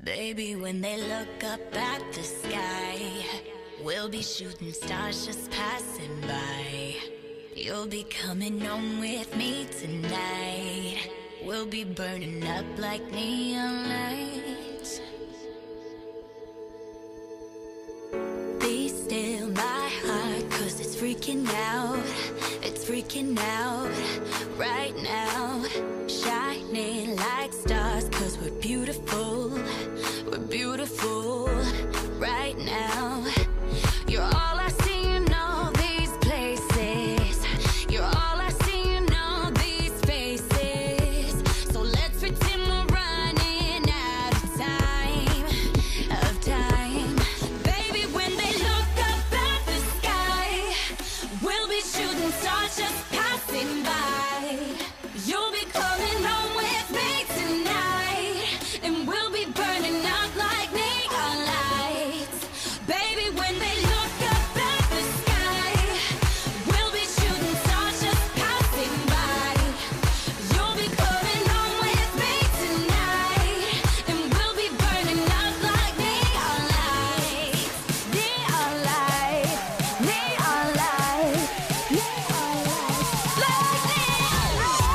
Baby, when they look up at the sky, we'll be shooting stars just passing by. You'll be coming home with me tonight. We'll be burning up like neon lights. Be still my heart, 'cause it's freaking out. It's freaking out right now. Shining like stars, 'cause we're beautiful. We're beautiful right now. You're all I see in all these places. You're all I see in all these faces. So let's pretend we're running out of time. Baby, when they look up at the sky, we'll be shooting stars just passing by. You'll be coming home with me tonight, and we'll be burning up like neon lights. Baby, when they look up at the sky, we'll be shooting stars just passing by. You'll be coming home with me tonight, and we'll be burning up like neon lights. Neon lights, neon lights, neon lights, like neon lights.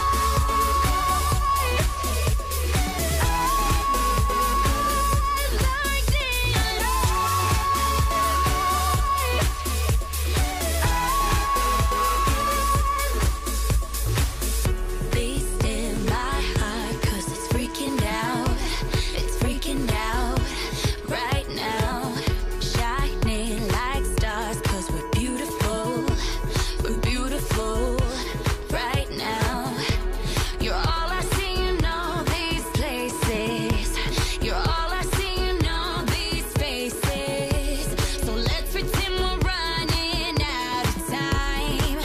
Be still my heart, 'cause it's freaking out. It's freaking out right now. Shining like stars, 'cause we're beautiful. We're beautiful right now. You're all I see in all these places. You're all I see in all these faces. So let's pretend we're running out of time.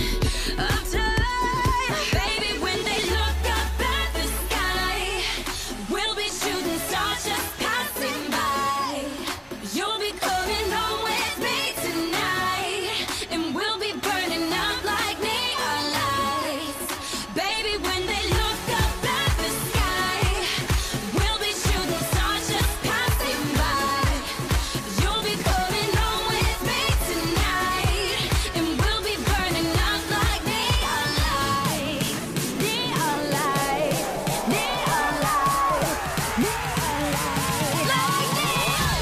Baby, when they look up at the sky, we'll be shooting stars just passing by. You'll be coming home with me tonight, and we'll be burning up like neon lights. Baby, when they look up at the sky, we'll be shooting stars just passing by. You'll be coming home with me tonight, and we'll be burning up like neon lights. Neon lights, neon lights, neon lights, like neon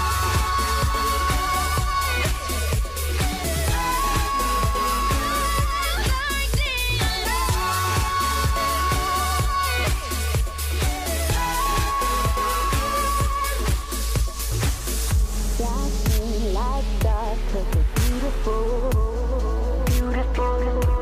Shining like stars, 'cause we're beautiful, beautiful.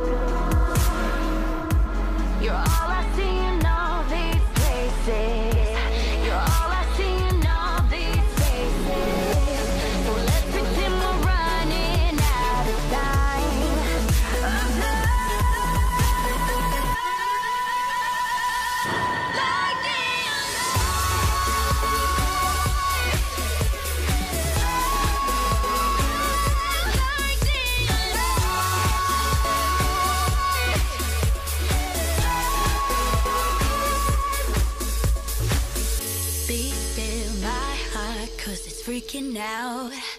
You're all I see in all these places. You're all I see in all these faces. So let's pretend we're running out of time. Like neon like neon Be still my heart, 'cause it's freaking out.